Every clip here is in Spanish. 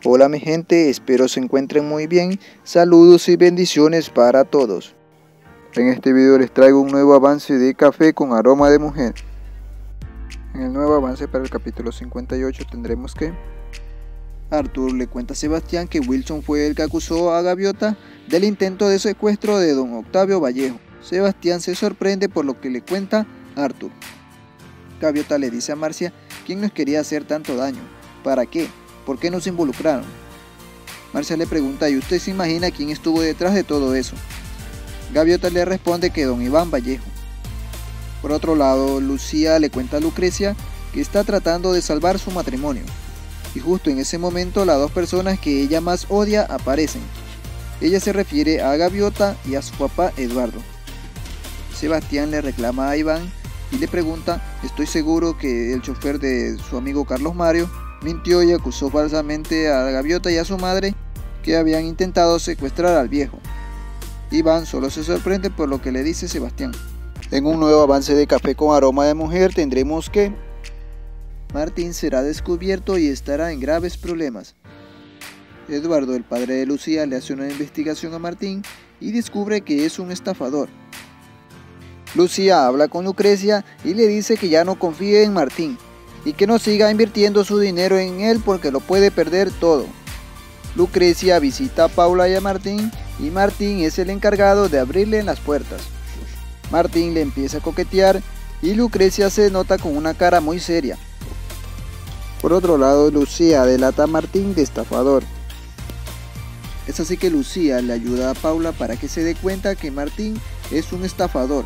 Hola mi gente, espero se encuentren muy bien. Saludos y bendiciones para todos. En este video les traigo un nuevo avance de Café con aroma de mujer. En el nuevo avance para el capítulo 58 tendremos que Arthur le cuenta a Sebastián que Wilson fue el que acusó a Gaviota del intento de secuestro de don Octavio Vallejo. Sebastián se sorprende por lo que le cuenta Arthur. Gaviota le dice a Marcia quién nos quería hacer tanto daño, ¿para qué? ¿Por qué nos involucraron? Marcia le pregunta, ¿y usted se imagina quién estuvo detrás de todo eso? Gaviota le responde que don Iván Vallejo. Por otro lado, Lucía le cuenta a Lucrecia que está tratando de salvar su matrimonio. Y justo en ese momento las dos personas que ella más odia aparecen. Ella se refiere a Gaviota y a su papá Eduardo. Sebastián le reclama a Iván y le pregunta, estoy seguro que el chofer de su amigo Carlos Mario mintió y acusó falsamente a Gaviota y a su madre que habían intentado secuestrar al viejo. Iván solo se sorprende por lo que le dice Sebastián. En un nuevo avance de Café con aroma de mujer tendremos que Martín será descubierto y estará en graves problemas. Eduardo, el padre de Lucía, le hace una investigación a Martín y descubre que es un estafador. Lucía habla con Lucrecia y le dice que ya no confíe en Martín y que no siga invirtiendo su dinero en él porque lo puede perder todo. Lucrecia visita a Paula y a Martín y Martín es el encargado de abrirle las puertas. Martín le empieza a coquetear y Lucrecia se nota con una cara muy seria. Por otro lado, Lucía delata a Martín de estafador. Es así que Lucía le ayuda a Paula para que se dé cuenta que Martín es un estafador.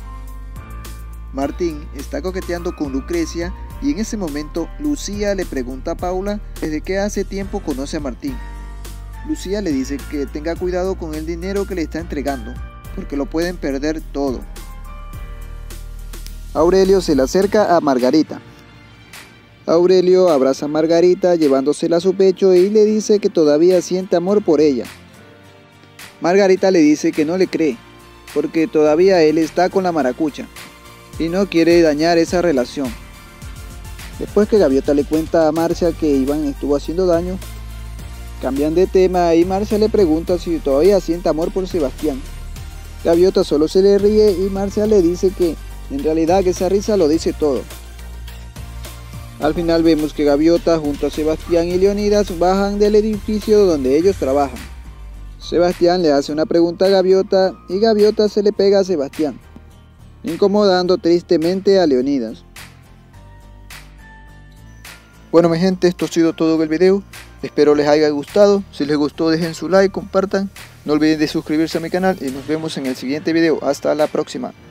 Martín está coqueteando con Lucrecia y en ese momento Lucía le pregunta a Paula desde qué hace tiempo conoce a Martín. Lucía le dice que tenga cuidado con el dinero que le está entregando, porque lo pueden perder todo. Aurelio se le acerca a Margarita. Aurelio abraza a Margarita llevándosela a su pecho y le dice que todavía siente amor por ella. Margarita le dice que no le cree, porque todavía él está con la maracucha y no quiere dañar esa relación. Después que Gaviota le cuenta a Marcia que Iván estuvo haciendo daño, cambian de tema y Marcia le pregunta si todavía siente amor por Sebastián. Gaviota solo se le ríe y Marcia le dice que en realidad que esa risa lo dice todo. Al final vemos que Gaviota junto a Sebastián y Leonidas bajan del edificio donde ellos trabajan. Sebastián le hace una pregunta a Gaviota y Gaviota se le pega a Sebastián, incomodando tristemente a Leonidas. Bueno mi gente, esto ha sido todo el video. Espero les haya gustado. Si les gustó dejen su like, compartan. No olviden de suscribirse a mi canal y nos vemos en el siguiente video. Hasta la próxima.